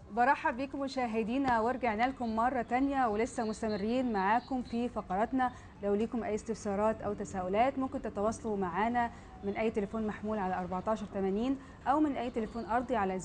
برحب بكم مشاهدينا ورجعنا لكم مرة تانية ولسه مستمرين معاكم في فقراتنا. لو ليكم أي استفسارات أو تساؤلات ممكن تتواصلوا معنا من أي تليفون محمول على 1480 أو من أي تليفون أرضي على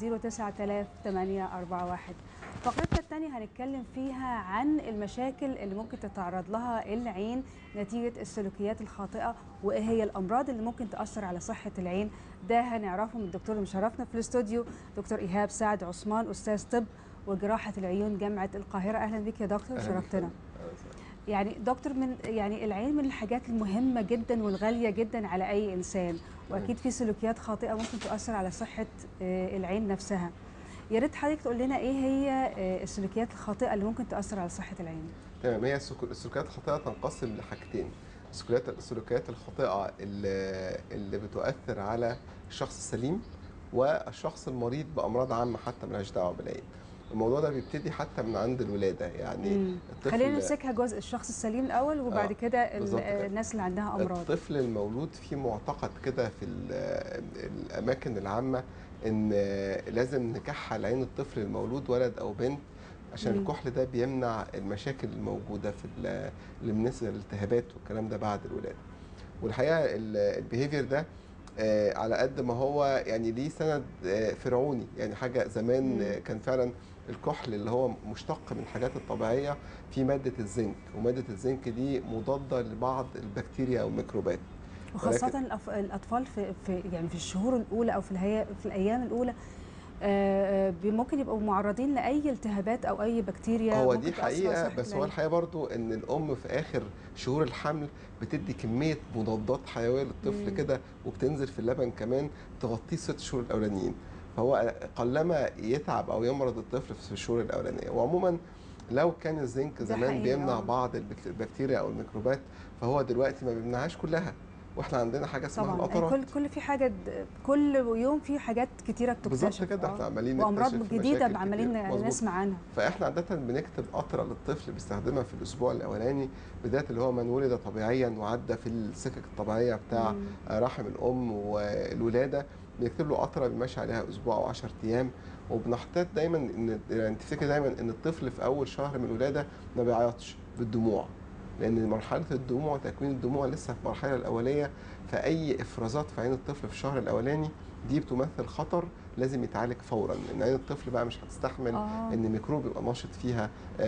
09841. فقرتنا الثانية هنتكلم فيها عن المشاكل اللي ممكن تتعرض لها العين نتيجة السلوكيات الخاطئة، وإيه هي الأمراض اللي ممكن تأثر على صحة العين. ده هنعرفه من الدكتور اللي مشرفنا في الاستوديو، دكتور إيهاب سعد عثمان، أستاذ طب وجراحة العيون جامعة القاهرة. أهلا بك يا دكتور، شرفتنا. يعني دكتور، العين من الحاجات المهمة جدا والغالية جدا على أي إنسان، وأكيد في سلوكيات خاطئة ممكن تؤثر على صحة العين نفسها. يا ريت حضرتك تقول لنا إيه هي السلوكيات الخاطئة اللي ممكن تؤثر على صحة العين. تمام. هي السلوكيات الخاطئة تنقسم لحاجتين. السلوكيات الخاطئة اللي بتؤثر على الشخص السليم والشخص المريض بأمراض عامة حتى ملهاش دعوة بالعين. الموضوع ده بيبتدي حتى من عند الولادة، يعني الطفل. خلينا نمسكها جزء الشخص السليم الأول وبعد كده الناس اللي عندها أمراض. الطفل المولود فيه معتقد كده في الأماكن العامة إن لازم نكحل عين الطفل المولود ولد أو بنت، عشان الكحل ده بيمنع المشاكل الموجودة اللي بالنسبة للالتهابات والكلام ده بعد الولادة. والحقيقة البيهيفير ده على قد ما هو يعني ليه سند فرعوني، يعني حاجة زمان كان فعلا الكحل اللي هو مشتق من الحاجات الطبيعية في مادة الزنك، ومادة الزنك دي مضادة لبعض البكتيريا أو الميكروبات، وخاصة الأطفال في الشهور الأولى أو في الأيام الأولى ممكن يبقوا معرضين لأي التهابات أو أي بكتيريا. هو ممكن دي حقيقة، بس هو الحقيقة برضو إن الأم في آخر شهور الحمل بتدي كمية مضادات حيوية للطفل كده، وبتنزل في اللبن كمان تغطيه 6 شهور الأولانيين، فهو قلما يتعب أو يمرض الطفل في الشهور الأولانية. وعموما لو كان الزنك زمان بيمنع بعض البكتيريا أو الميكروبات، فهو دلوقتي ما بيمنعهاش كلها. واحنا عندنا حاجه اسمها القطرات. كل في حاجه، كل يوم في حاجات كتيره بتكتشف. بالظبط كده، احنا عمالين وامراض جديده عمالين نسمع عنها. فاحنا عاده بنكتب قطره للطفل بيستخدمها في الاسبوع الاولاني، بدايه اللي هو من ولد طبيعيا وعدى في السكك الطبيعيه بتاع رحم الام والولاده. بنكتب له قطره بيمشي عليها اسبوع او 10 ايام. وبنحتاط دايما ان يعني تفتكر دايما ان الطفل في اول شهر من الولاده ما بيعيطش بالدموع، لان مرحله الدموع وتكوين الدموع لسه في المرحله الاوليه، فاي افرازات في عين الطفل في الشهر الاولاني دي بتمثل خطر لازم يتعالج فورا، لان عين الطفل بقى مش هتستحمل ان ميكروب يبقى ناشط فيها.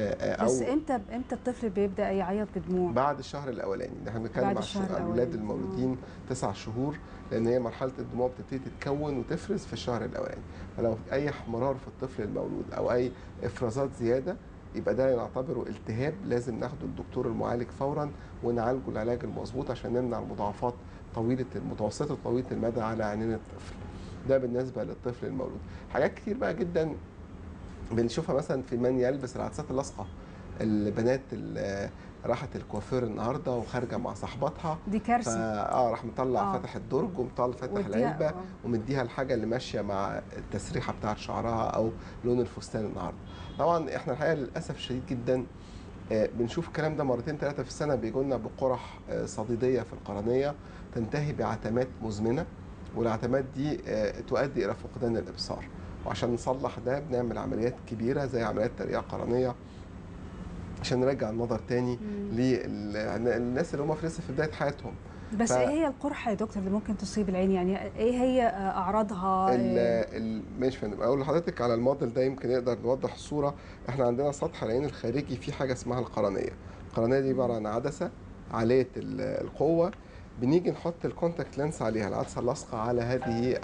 بس امتى الطفل بيبدا يعيط بدموع؟ بعد الشهر الاولاني. احنا بنتكلم على الاولاد المولودين 9 شهور، لان هي مرحله الدموع بتبتدي تتكون وتفرز في الشهر الاولاني. فلو اي احمرار في الطفل المولود او اي افرازات زياده، يبقى ده نعتبره التهاب، لازم ناخده الدكتور المعالج فورا ونعالجه العلاج المظبوط عشان نمنع المضاعفات متوسطه وطويله المدى على عينين الطفل. ده بالنسبه للطفل المولود. حاجات كتير بقى جدا بنشوفها مثلا في من يلبس العدسات اللاصقه. البنات اللي راحت الكوافير النهارده وخارجه مع صاحباتها، دي كارثه. راح مطلع فاتح الدرج ومطلع فاتح العلبه ومديها الحاجه اللي ماشيه مع التسريحه بتاعت شعرها او لون الفستان النهارده. طبعا احنا الحقيقه للاسف الشديد جدا بنشوف الكلام ده مرتين 3 في السنه، بيجوا لنا بقرح صديديه في القرنيه تنتهي بعتمات مزمنه، والعتمات دي تؤدي الى فقدان الابصار. وعشان نصلح ده بنعمل عمليات كبيره زي عمليات ترقيع قرنيه عشان نرجع النظر تاني للناس اللي هم لسه في بدايه حياتهم. بس ايه هي القرحه يا دكتور اللي ممكن تصيب العين؟ يعني ايه هي اعراضها؟ ماشي فندم، اقول لحضرتك على الموديل ده يمكن يقدر نوضح الصوره. احنا عندنا سطح العين الخارجي في حاجه اسمها القرنيه. القرنيه دي عباره عن عدسه عاليه القوه، بنيجي نحط الكونتاكت لينس عليها، العدسه اللاصقه على هذه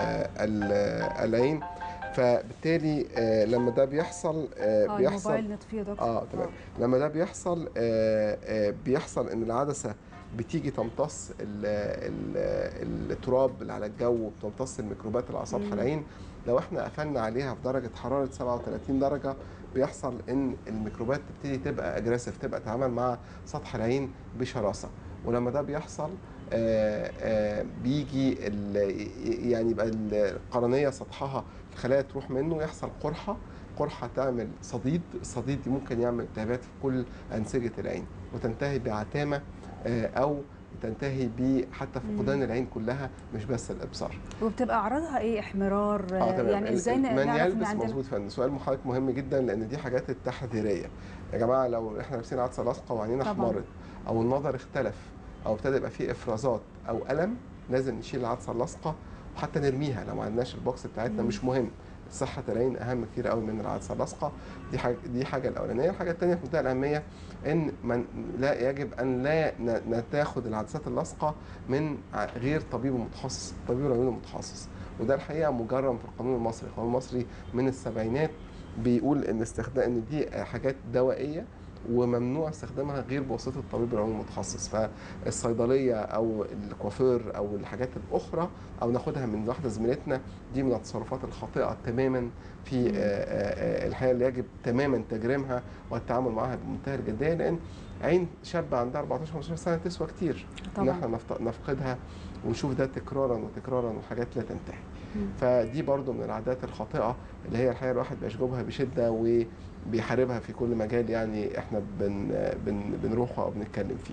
العين. فبالتالي لما ده بيحصل بيحصل الموبايل نطفيه دكتور. تمام. لما ده بيحصل بيحصل ان العدسه بتيجي تمتص التراب اللي على الجو، وبتمتص الميكروبات اللي على سطح العين. لو احنا قفلنا عليها في درجه حراره 37 درجه، بيحصل ان الميكروبات تبتدي تبقى اجريسيف، تبقى تتعامل مع سطح العين بشراسه. ولما ده بيحصل بيجي يعني يبقى القرنيه سطحها الخلايا تروح منه، يحصل قرحه تعمل صديد. الصديد دي ممكن يعمل التهابات في كل انسجه العين وتنتهي بعتامه او تنتهي ب حتى فقدان العين كلها مش بس الابصار. وبتبقى اعراضها ايه؟ احمرار؟ يعني ازاي من نعرف ان يلبس عندنا؟ مظبوط فن، سؤال حضرتك مهم جدا، لان دي حاجات التحذيريه. يا جماعه لو احنا لابسين عدسه لاصقه وعينينا احمرت او النظر اختلف او ابتدى يبقى فيه افرازات او الم، لازم نشيل العدسه اللاصقه وحتى نرميها لو ما عندناش البوكس بتاعتنا. مش مهم، صحه العين اهم كتير قوي من العدسه اللاصقه. دي حاجه الاولانيه. الحاجه الثانيه في منتهى الاهميه ان من لا يجب ان لا نتاخد العدسات اللاصقه من غير طبيب متخصص، طبيب العيون المتخصص. وده الحقيقه مجرم في القانون المصري. القانون المصري من السبعينات بيقول ان استخدام ان دي حاجات دوائيه وممنوع استخدامها غير بواسطه الطبيب العيون المتخصص. فالصيدليه او الكوافير او الحاجات الاخرى او ناخدها من واحده زميلتنا، دي من التصرفات الخاطئه تماما في الحقيقه اللي يجب تماما تجريمها والتعامل معها بمنتهى الجديه، لان عين شابه عندها 14 15 سنه تسوى كتير ان احنا نفقدها ونشوف ده تكرارا وتكرارا وحاجات لا تنتهي. فدي برضو من العادات الخاطئه اللي هي الحقيقه الواحد بيشجبها بشده وبيحاربها في كل مجال يعني احنا بنروحه او بنتكلم فيه.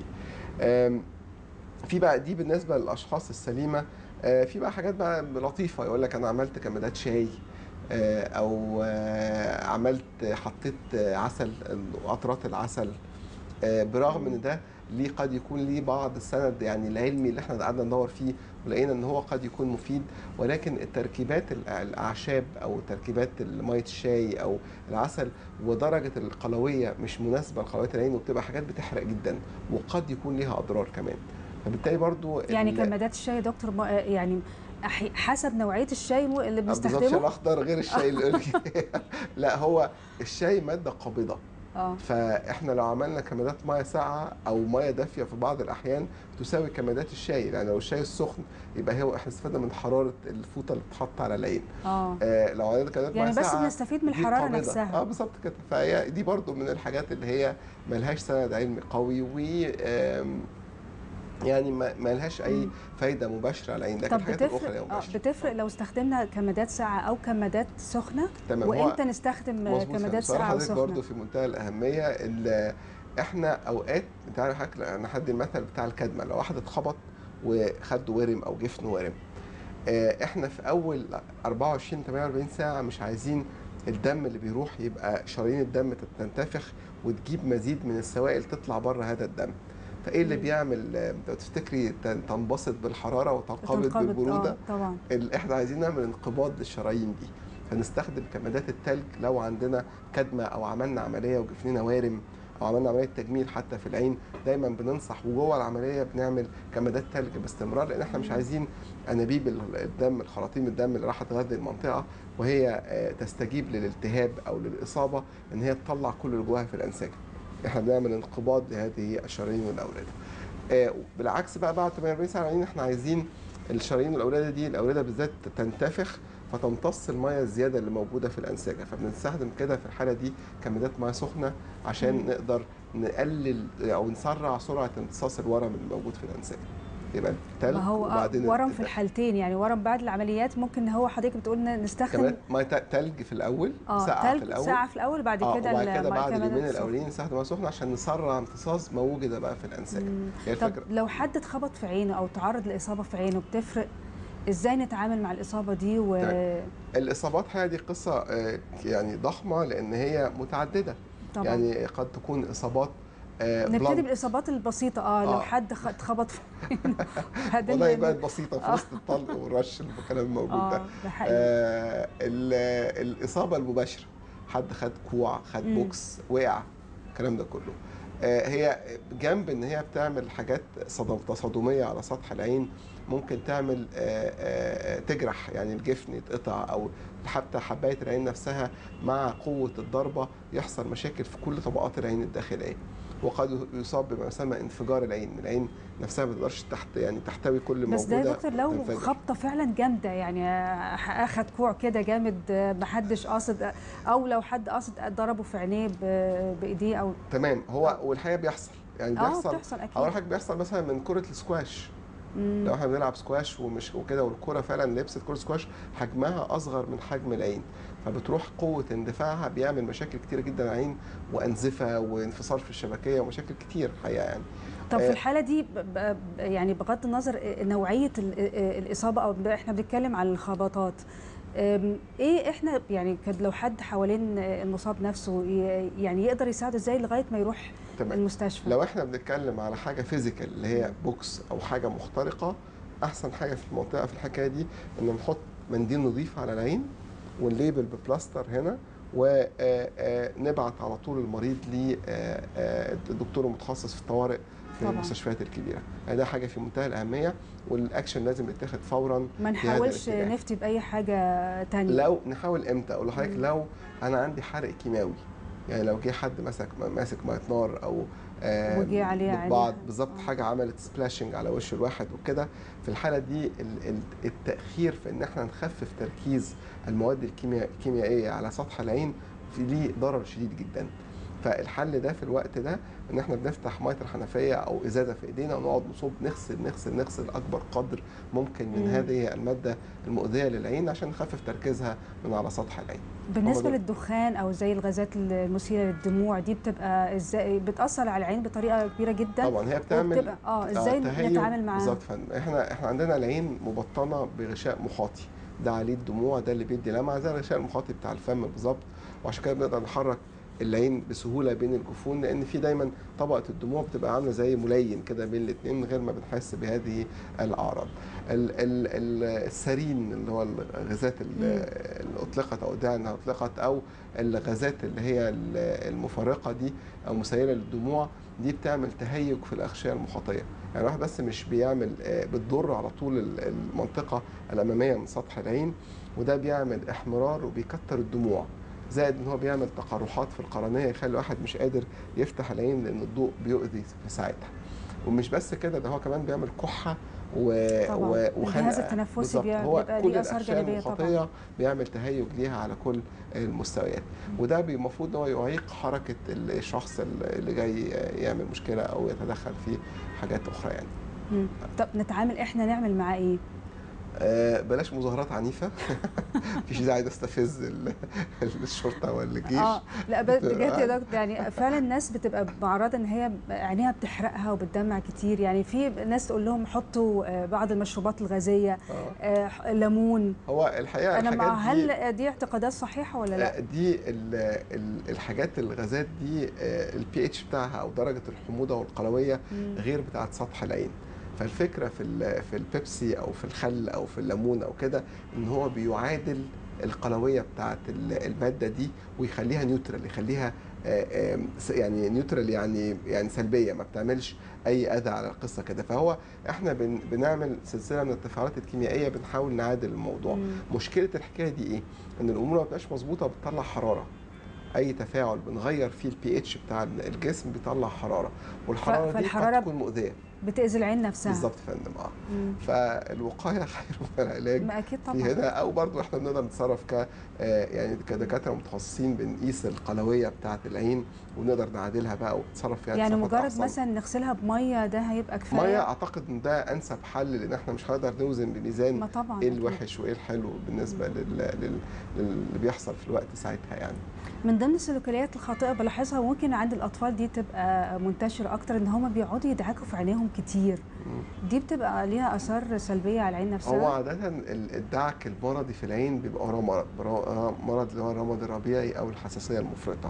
في بقى دي بالنسبه للاشخاص السليمه. في بقى حاجات بقى لطيفه، يقول لك انا عملت كمادات شاي او حطيت عسل، قطرات العسل، برغم ان ده قد يكون ليه بعض السند يعني العلمي اللي احنا قعدنا ندور فيه ولقينا ان هو قد يكون مفيد، ولكن التركيبات الاعشاب او تركيبات ميه الشاي او العسل ودرجه القلويه مش مناسبه لقلويه العين، وبتبقى حاجات بتحرق جدا وقد يكون ليها اضرار كمان. فبالتالي برضو يعني كمادات الشاي يا دكتور يعني حسب نوعيه الشاي اللي بنستخدمه. بالظبط، الشاي الاخضر غير الشاي لا، هو الشاي ماده قابضه. فاحنا لو عملنا كمادات ميه ساقعه او ميه دافيه في بعض الاحيان تساوي كمادات الشاي. يعني لو الشاي السخن يبقى هو احنا استفدنا من حراره الفوطه اللي بتتحط على العين. لو عملنا كمادات يعني ميه ساقعه بس بنستفيد من الحراره نفسها. بالظبط كده. فهي دي برضو من الحاجات اللي هي ملهاش سند علمي قوي و يعني ما لهاش اي فايده مباشره على العين، لكن الحاجات الاخرى ليها مباشره. بتفرق لو استخدمنا كمادات ساقعه او كمادات سخنه؟ تمام. وامتى نستخدم كمادات ساقعه او سخنه؟ برضه في منتهى الاهميه. اللي احنا اوقات انت عارف حضرتك، انا هدي المثل بتاع الكدمه. لو واحد اتخبط وخده ورم او جفنه ورم، احنا في اول 24 48 ساعه مش عايزين الدم اللي بيروح يبقى شرايين الدم تنتفخ وتجيب مزيد من السوائل تطلع بره هذا الدم. فايه اللي بيعمل تفتكري تنبسط بالحراره وتنقبض بالبروده؟ طبعا. احنا عايزين نعمل انقباض للشرايين دي، فنستخدم كمادات التلج لو عندنا كدمه او عملنا عمليه وجفننا وارم او عملنا عمليه تجميل حتى في العين. دايما بننصح وجوه العمليه بنعمل كمادات تلج باستمرار، لان احنا مش عايزين انابيب الدم، الخراطيم الدم اللي راح تغذي المنطقه وهي تستجيب للالتهاب او للاصابه ان هي تطلع كل اللي جواها في الانسجه. احنا بنعمل انقباض لهذه الشرايين والاورده. بالعكس بقى بعد 48 ساعه احنا عايزين الشرايين والاورده دي، الاورده بالذات تنتفخ فتمتص الميه الزياده اللي موجوده في الانسجه. فبنستخدم كده في الحاله دي كمادات ميه سخنه عشان نقدر نقلل او نسرع سرعه امتصاص الورم اللي موجود في الانسجه. يبقى التلج وبعدين ورم في الحالتين، يعني ورم بعد العمليات ممكن هو حضرتك بتقول نستخدم كمان ميه تلج في الاول، ساقعه في الاول بعد كده وبعد كده بعد اليومين الاولين نستخدم ميه سخنه عشان نسرع امتصاص ما وجد بقى في الانسجه. طب لو حد اتخبط في عينه او تعرض لاصابه في عينه، بتفرق ازاي نتعامل مع الاصابه دي؟ الاصابات هي دي قصه يعني ضخمه لان هي متعدده. طبعا. يعني قد تكون اصابات نبتدي بالاصابات البسيطه. لو حد اتخبط في والله بقت بسيطه في وسط الطلق والرش الكلام الموجود ده. الاصابه المباشره، حد خد كوع، خد بوكس، وقع، الكلام ده كله. هي جنب ان هي بتعمل حاجات تصادميه على سطح العين، ممكن تعمل تجرح، يعني الجفن يتقطع او حتى حبايه العين نفسها مع قوه الضربه يحصل مشاكل في كل طبقات العين الداخليه، وقد يصاب بما يسمى انفجار العين نفسها ما تقدرش تحتوي كل موجوده. بس ده يا دكتور لو خبطه فعلا جامده، يعني اخد كوع كده جامد محدش قاصد، او لو حد قاصد ضربه في عينيه بايديه او تمام. هو والحقيقه بيحصل، يعني بتحصل اكيد. اول حاجه بيحصل مثلا من كره السكواش. لو احنا بنلعب سكواش وكده والكره فعلا لبست كره سكواش حجمها اصغر من حجم العين، فبتروح قوه اندفاعها بيعمل مشاكل كتير جدا العين وانزفه وانفصال في الشبكيه ومشاكل كتير الحقيقه يعني. طب في الحاله دي يعني بغض النظر نوعيه الاصابه، او احنا بنتكلم عن الخبطات، ايه احنا يعني لو حد حوالين المصاب نفسه يعني يقدر يساعده ازاي لغايه ما يروح المستشفى؟ لو احنا بنتكلم على حاجه فيزيكال اللي هي بوكس او حاجه مخترقه، احسن حاجه في المنطقه في الحكايه دي ان نحط منديل نظيف على العين ونليبل ببلاستر هنا، ونبعت على طول المريض للدكتور المتخصص في الطوارئ في المستشفيات الكبيره. يعني ده حاجه في منتهى الاهميه، والاكشن لازم يتاخد فورا. ما نحاولش نفتي باي حاجه ثانيه. لو نحاول امتى؟ اقول لحضرتك لو انا عندي حرق كيماوي، يعني لو جه حد ماسك ميه نار او وجي عليه بعض بالظبط حاجه عملت سبلاشنج على وش الواحد وكده، في الحاله دي التاخير في ان احنا نخفف تركيز المواد الكيميائيه على سطح العين في ليه ضرر شديد جدا. فالحل ده في الوقت ده ان احنا بنفتح ميه الحنفيه او ازازه في ايدينا ونقعد نصب نغسل اكبر قدر ممكن من هذه الماده المؤذيه للعين عشان نخفف تركيزها من على سطح العين. بالنسبه للدخان او زي الغازات المثيره للدموع دي بتبقى ازاي بتاثر على العين بطريقه كبيره جدا؟ طبعا هي بتعمل ازاي نتعامل معاها؟ بالظبط. احنا عندنا العين مبطنه بغشاء محاطي، ده عليه الدموع، ده اللي بيدي لمعه زي الغشاء المحاطي بتاع الفم بالظبط، وعشان كده بنقدر نحرك العين بسهوله بين الجفون، لان في دايما طبقه الدموع بتبقى عامله زي ملين كده بين الاثنين من غير ما بنحس بهذه الاعراض. السارين اللي هو الغازات اللي اطلقت او ادعى انها اطلقت، او الغازات اللي هي المفرقه دي او مسيله للدموع دي، بتعمل تهيج في الاغشيه المحاطيه. يعني الواحد بس مش بيعمل بتضر على طول المنطقه الاماميه من سطح العين، وده بيعمل احمرار وبيكتر الدموع، زائد ان هو بيعمل تقرحات في القرنيه يخلي الواحد مش قادر يفتح العين لان الضوء بيؤذي في ساعتها. ومش بس كده، ده هو كمان بيعمل كحه وخنقه. الجهاز التنفسي بيبقى ليه اثار جانبيه طبعا، بيعمل تهيج ليها على كل المستويات، وده المفروض ان هو يعيق حركه الشخص اللي جاي يعمل مشكله او يتدخل في حاجات اخرى يعني. طب نتعامل احنا نعمل معاه ايه؟ بلاش مظاهرات عنيفه. مفيش داعي نستفز الشرطه ولا الجيش. لا بجد يا دكتور، يعني فعلا الناس بتبقى معرضه ان هي عينيها بتحرقها وبتدمع كتير، يعني في ناس تقول لهم حطوا بعض المشروبات الغازيه، ليمون. هو الحقيقه انا هل دي اعتقادات صحيحه ولا لا؟ دي الحاجات الغازات دي البي اتش بتاعها او درجه الحموضه والقلويه غير بتاعه سطح العين. فالفكره في البيبسي او في الخل او في الليمون او كده ان هو بيعادل القلويه بتاعه الماده دي ويخليها نيوترال، يخليها يعني نيوترال، يعني سلبيه، ما بتعملش اي اذى على القصه كده. فهو احنا بنعمل سلسله من التفاعلات الكيميائيه بنحاول نعادل الموضوع. مشكله الحكايه دي ايه؟ ان الامور ما بتبقاش مظبوطه، بتطلع حراره. اي تفاعل بنغير فيه البي اتش بتاع الجسم بيطلع حراره، والحراره دي قد تكون مؤذيه، بتأذي العين نفسها. بالظبط يا فندم. فالوقايه خير من العلاج. اكيد طبعا. في هنا او برضو احنا بنقدر نتصرف يعني كدكاتره متخصصين بنقيس القلويه بتاعه العين ونقدر نعادلها بقى ونتصرف فيها. يعني مجرد مثلا نغسلها بميه ده هيبقى كفايه؟ ميه اعتقد ان ده انسب حل، لان احنا مش هنقدر نوزن بميزان ايه الوحش وايه الحلو بالنسبه للي بيحصل في الوقت ساعتها يعني. من ضمن السلوكيات الخاطئه بلاحظها ممكن عند الاطفال دي تبقى منتشره اكتر، ان هم بيقعدوا يدعكوا في عينيهم كتير. دي بتبقى ليها اثار سلبيه على العين نفسها. هو عاده الدعك المرضي في العين بيبقى وراه مرض اللي هو الرمد الربيعي او الحساسيه المفرطه،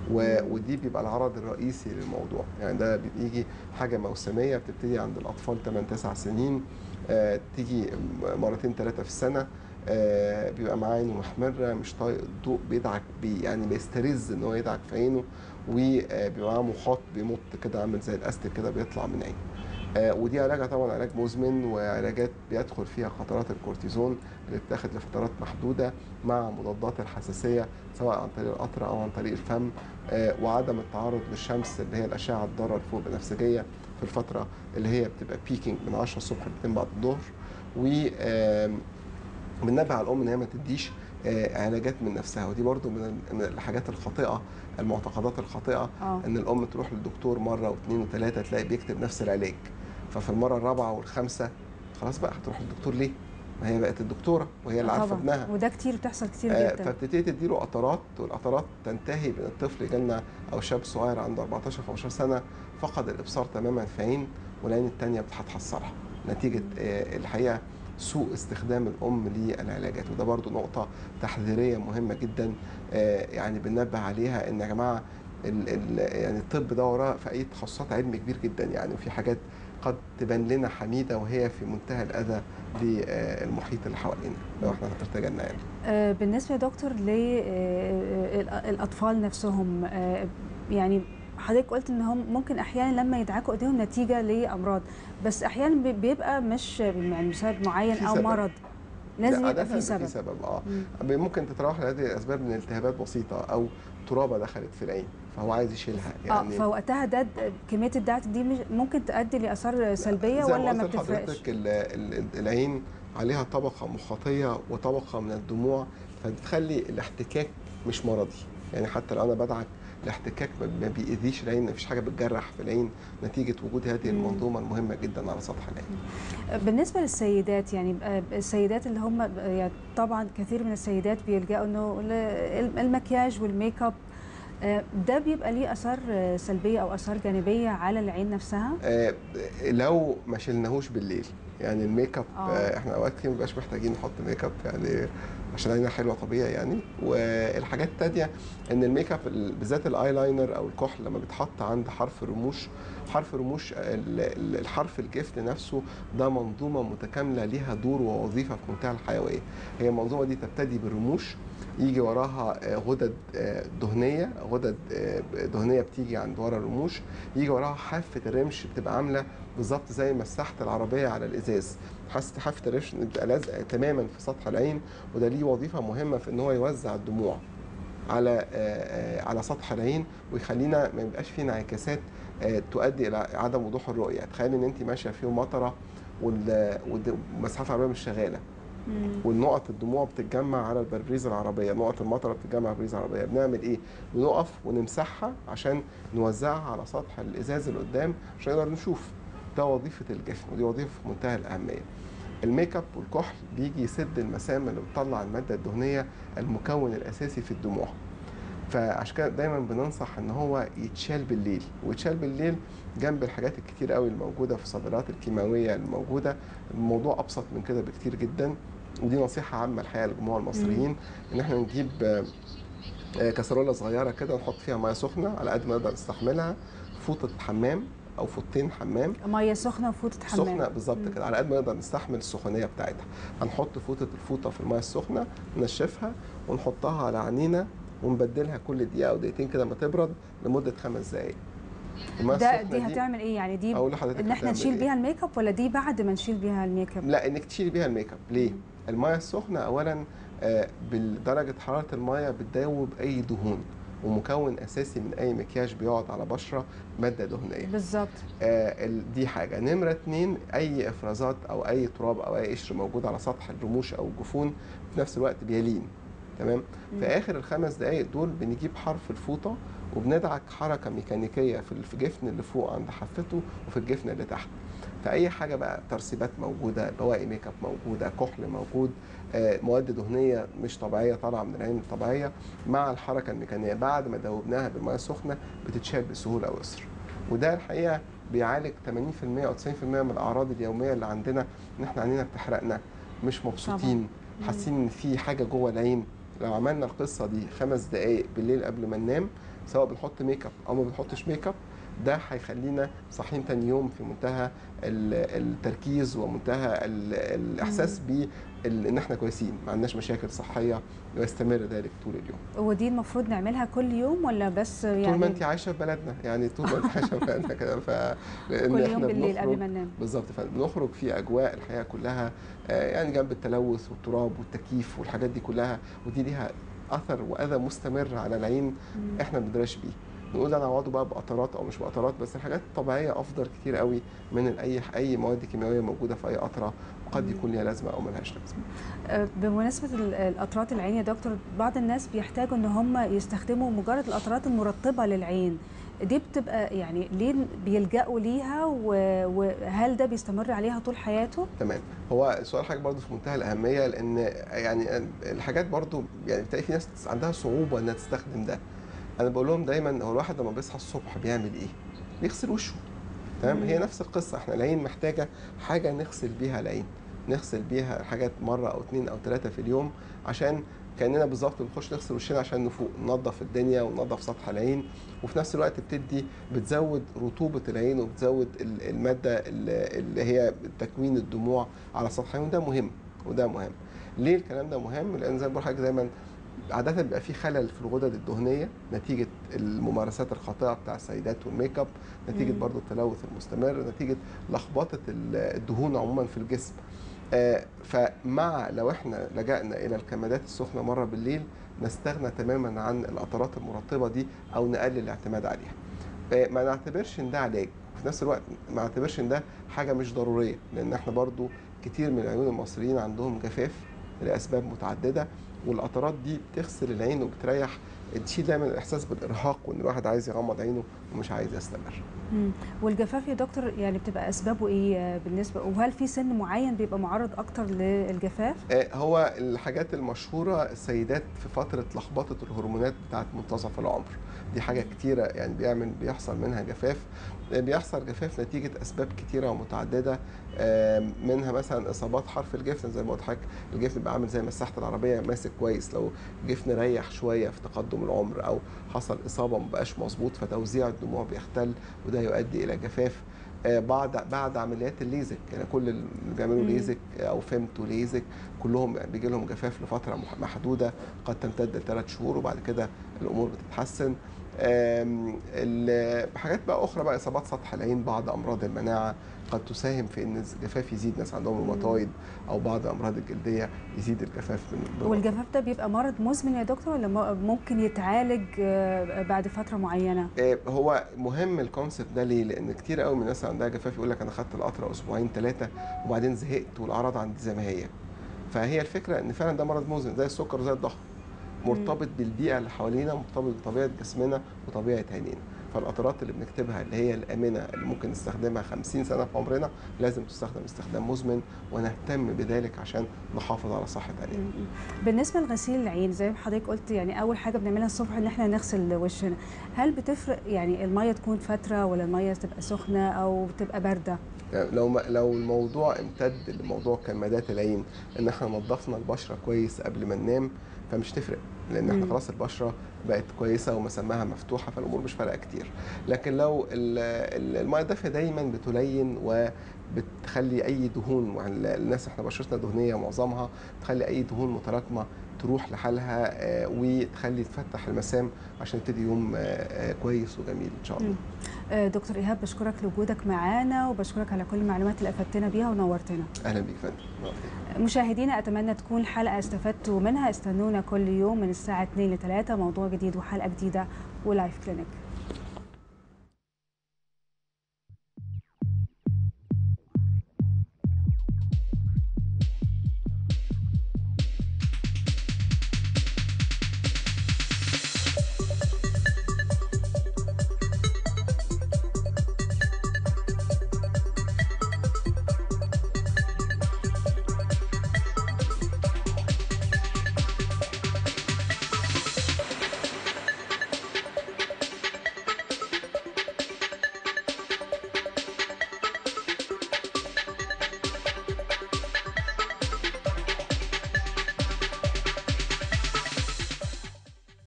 ودي بيبقى العرض الرئيسي للموضوع. يعني ده بيجي حاجه موسميه بتبتدي عند الاطفال 8-9 سنين، تيجي مرتين 3 في السنه، بيبقى معاه عينه محمره، مش طايق الضوء، بيدعك يعني بيسترز ان هو يدعك في عينه، وبيبقى معاه مخاط بيمط كده عامل زي الاستك كده بيطلع من عينه. ودي علاجها طبعا علاج مزمن، وعلاجات بيدخل فيها قطرات الكورتيزون اللي بتاخد لفترات محدوده مع مضادات الحساسيه سواء عن طريق القطره او عن طريق الفم، وعدم التعرض للشمس اللي هي الاشعه الضاره الفوق بنفسجيه في الفتره اللي هي بتبقى بيكينج من 10 الصبح ل 2 بعد الظهر. و بننبه على الام ان هي ما تديش علاجات من نفسها، ودي برضو من الحاجات الخاطئه، المعتقدات الخاطئه. ان الام تروح للدكتور مره واثنين وثلاثه تلاقي بيكتب نفس العلاج، ففي المره الرابعه والخامسه خلاص بقى هتروح للدكتور ليه؟ ما هي بقت الدكتوره وهي اللي عارفه ابنها. وده كتير بتحصل كتير جدا. فبتبتدي تديله قطرات، والقطرات تنتهي بان الطفل جالنا او شاب صغير عنده 14 15 سنه فقد الابصار تماما في عين، والعين الثانيه هتحصلها نتيجه الحقيقه سوء استخدام الام للعلاجات. وده برضو نقطه تحذيريه مهمه جدا يعني بننبه عليها، ان يا جماعه يعني الطب ده وراه في اي تخصصات علم كبير جدا يعني، وفي حاجات قد تبان لنا حميده وهي في منتهى الاذى للمحيط اللي حوالينا لو احنا ارتجلنا يعني. بالنسبه يا دكتور للاطفال نفسهم، يعني حضرتك قلت ان هم ممكن احيانا لما يدعكوا ايديهم نتيجه لامراض، بس احيانا بيبقى مش يعني بسبب معين او مرض، لازم يبقى في سبب. ممكن تتراوح هذه الاسباب من التهابات بسيطه او ترابه دخلت في العين فهو عايز يشيلها يعني. فوقتها ده كميه الدعك دي ممكن تؤدي لاثار سلبيه ولا ما بتفرقش؟ حضرتك العين عليها طبقه مخاطيه وطبقه من الدموع، فبتخلي الاحتكاك مش مرضي يعني. حتى لو انا بدعك الاحتكاك ما بيأذيش العين، مفيش حاجه بتجرح في العين نتيجه وجود هذه المنظومه المهمه جدا على سطح العين. بالنسبه للسيدات يعني السيدات اللي هم يعني طبعا كثير من السيدات بيلجأوا انه المكياج والميك اب، ده بيبقى ليه اثار سلبيه او اثار جانبيه على العين نفسها؟ لو ما شلناهوش بالليل يعني الميك اب احنا اوقات كتير ما بنبقاش محتاجين نحط ميك اب يعني عشان عيننا حلوه طبيعي يعني. والحاجات الثانيه ان الميك اب بالذات الاي لاينر او الكحل لما بيتحط عند حرف الرموش، حرف الرموش الحرف الجفن نفسه ده منظومه متكامله ليها دور ووظيفه في منتهى الحيويه. هي المنظومه دي تبتدي بالرموش، يجي وراها غدد دهنيه، غدد دهنيه بتيجي عند ورا الرموش، يجي وراها حافه الرمش بتبقى عامله بالظبط زي مساحه العربيه على الازاز. حافه الرمش بتبقى لازقه تماما في سطح العين، وده ليه وظيفه مهمه في ان هو يوزع الدموع على سطح العين ويخلينا ما يبقاش فيه انعكاسات تؤدي الى عدم وضوح الرؤيه. تخيل ان انت ماشيه في مطره والمسافه العربيه مش شغاله، والنقط الدموع بتتجمع على البربريز العربيه، نقط المطره بتتجمع على البربريز العربيه. بنعمل ايه؟ بنقف ونمسحها عشان نوزعها على سطح الازاز اللي قدام عشان نقدر نشوف. ده وظيفه الجفن ودي وظيفه في منتهى الاهميه. الميك اب والكحل بيجي يسد المسام اللي بتطلع الماده الدهنيه المكون الاساسي في الدموع. فعشان كده دايما بننصح ان هو يتشال بالليل، ويتشال بالليل جنب الحاجات الكتير قوي الموجوده في الصيدليات الكيماويه الموجوده. الموضوع ابسط من كده بكتير جدا، ودي نصيحه عامه الحقيقه لجمهور المصريين ان احنا نجيب كسرولة صغيره كده نحط فيها ميه سخنه على قد ما نقدر نستحملها، فوطه حمام او فوطتين حمام، ميه سخنه وفوطه حمام سخنه بالظبط كده على قد ما نقدر نستحمل السخونيه بتاعتها. هنحط الفوطه في الميه السخنه، ننشفها ونحطها على عينينا ونبدلها كل دقيقه او دقيقتين كده ما تبرد لمده 5 دقائق. دي هتعمل ايه يعني؟ دي ان احنا نشيل بيها الميك اب ولا دي بعد ما نشيل بيها الميك اب؟ لا، انك تشيل بيها الميك اب. ليه؟ الميه السخنه اولا بدرجه حراره الميه بتذوب اي دهون، ومكون اساسي من اي مكياج بيقعد على بشره ماده دهنيه. بالظبط. دي حاجه. نمره 2 اي افرازات او اي تراب او اي قشر موجود على سطح الرموش او الجفون في نفس الوقت بيلين. تمام. في اخر ال5 دقائق دول بنجيب حرف الفوطه وبندعك حركه ميكانيكيه في الجفن اللي فوق عند حافته وفي الجفن اللي تحت. فاي حاجه بقى ترسيبات موجوده، بواقي ميك اب موجوده، كحل موجود، مواد دهنيه مش طبيعيه طالعه من العين الطبيعيه، مع الحركه الميكانيه بعد ما دوبناها بالميه السخنه بتتشال بسهوله ويسر. وده الحقيقه بيعالج 80% او 90% من الاعراض اليوميه اللي عندنا، ان احنا عينينا بتحرقنا، مش مبسوطين، حاسين ان في حاجه جوه العين. لو عملنا القصه دي 5 دقائق بالليل قبل ما ننام، سواء بنحط ميك اب او ما بنحطش ميك اب، ده هيخلينا صاحيين تاني يوم في منتهى التركيز ومنتهى الاحساس ان احنا كويسين، ما عندناش مشاكل صحيه، ويستمر ذلك طول اليوم. ودي المفروض نعملها كل يوم ولا بس يعني طول ما انت عايشه في بلدنا، يعني طول ما انت عايشه في بلدنا كده كل يوم بالليل قبل ما ننام. بالظبط. فبنخرج في اجواء الحياه كلها يعني جنب التلوث والتراب والتكييف والحاجات دي كلها، ودي ليها اثر واذى مستمر على العين احنا ما بندرش بيه. نقول نعوضه بقى بقطرات او مش بقطرات، بس الحاجات الطبيعيه افضل كتير قوي من اي مواد كيماويه موجوده في اي قطره وقد يكون ليها لازمه او ملهاش لازمه. بمناسبه القطرات العين يا دكتور، بعض الناس بيحتاجوا ان هم يستخدموا مجرد القطرات المرطبه للعين، دي بتبقى يعني ليه بيلجأوا ليها وهل ده بيستمر عليها طول حياته؟ تمام. هو سؤال حضرتك برضه في منتهى الأهمية، لأن يعني الحاجات برضه يعني بتلاقي في ناس عندها صعوبة إنها تستخدم ده. أنا بقول لهم دايما هو الواحد لما بيصحى الصبح بيعمل إيه؟ بيغسل وشه. تمام. هي نفس القصة، احنا العين محتاجة حاجة نغسل بيها العين، نغسل بيها حاجات مرة أو 2 أو 3 في اليوم، عشان كأننا بالظبط بنخش نغسل وشنا عشان نفوق ننظف الدنيا وننظف سطح العين، وفي نفس الوقت بتزود رطوبة العين وبتزود المادة اللي هي تكوين الدموع على سطح العين، وده مهم. وده مهم. ليه الكلام ده مهم؟ لأن زي ما بقول لحضرتك دايما عادة بيبقى في خلل في الغدد الدهنية نتيجة الممارسات الخاطئة بتاع السيدات والميك اب، نتيجة برضو التلوث المستمر، نتيجة لخبطة الدهون عموما في الجسم. فمع لو احنا لجأنا إلى الكمادات السخنة مرة بالليل نستغنى تماما عن القطرات المرطبة دي أو نقلل الاعتماد عليها. ما نعتبرش ان ده علاج، وفي نفس الوقت ما نعتبرش ان ده حاجة مش ضرورية، لأن احنا برضو كتير من العيون المصريين عندهم جفاف لأسباب متعددة، والقطرات دي بتغسل العين وبتريح، تشيل دايما الإحساس بالإرهاق وإن الواحد عايز يغمض عينه ومش عايز يستمر. والجفاف يا دكتور يعني بتبقى أسبابه إيه بالنسبة، وهل في سن معين بيبقى معرض أكتر للجفاف؟ هو الحاجات المشهورة السيدات في فترة لخبطة الهرمونات بتاعت منتصف العمر، دي حاجة كتيرة يعني بيحصل منها جفاف. بيحصل جفاف نتيجة أسباب كتيرة ومتعددة، منها مثلا إصابات حرف الجفن. زي ما قلت لحضرتك الجفن بيبقى عامل زي مساحة العربية ماسك كويس، لو جفن ريح شوية في تقدم العمر أو حصل إصابة مبقاش مظبوط فتوزيع الدموع بيختل وده يؤدي إلى جفاف. بعد عمليات الليزك، يعني كل اللي بيعملوا ليزك او فيمتو ليزك كلهم بيجي لهم جفاف لفتره محدوده قد تمتد ل3 شهور وبعد كده الامور بتتحسن. حاجات بقى اخرى بقى اصابات سطح العين، بعض امراض المناعه قد تساهم في ان الجفاف يزيد، ناس عندهم روماتويد او بعض الامراض الجلديه يزيد الجفاف. والجفاف ده بيبقى مرض مزمن يا دكتور ولا ممكن يتعالج بعد فتره معينه؟ هو مهم الكونسيبت ده ليه؟ لان كتير قوي من الناس عندها جفاف يقول لك انا خدت القطره اسبوعين 3 وبعدين زهقت والاعراض عندي زي ما هي. فهي الفكره ان فعلا ده مرض مزمن زي السكر وزي الضغط، مرتبط بالبيئه اللي حوالينا، مرتبط بطبيعه جسمنا وطبيعه عينينا. فالقطرات اللي بنكتبها اللي هي الامنه اللي ممكن نستخدمها 50 سنه في عمرنا لازم تستخدم استخدام مزمن ونهتم بذلك عشان نحافظ على صحه عينينا. بالنسبه لغسيل العين زي ما حضرتك قلت، يعني اول حاجه بنعملها الصبح ان احنا نغسل وشنا، هل بتفرق يعني الميه تكون فتره ولا الميه تبقى سخنه او تبقى بارده؟ لو الموضوع امتد لموضوع كمادات العين ان احنا نظفنا البشره كويس قبل ما ننام فمش تفرق، لان احنا خلاص البشره بقت كويسه ومسامها مفتوحه فالامور مش فارقه كتير. لكن لو الميه الدافيه دايما بتلين وبتخلي اي دهون، الناس احنا بشرتنا دهنيه معظمها، تخلي اي دهون متراكمه تروح لحالها وتخلي تفتح المسام عشان يبتدي يوم كويس وجميل ان شاء الله. دكتور ايهاب بشكرك لوجودك معانا وبشكرك على كل المعلومات اللي افدتنا بيها ونورتنا. اهلا بيك فندم. مشاهدينا اتمنى تكون حلقه استفدتوا منها، استنونا كل يوم من الساعه 2 ل 3 موضوع جديد وحلقه جديده ولايف كلينيك.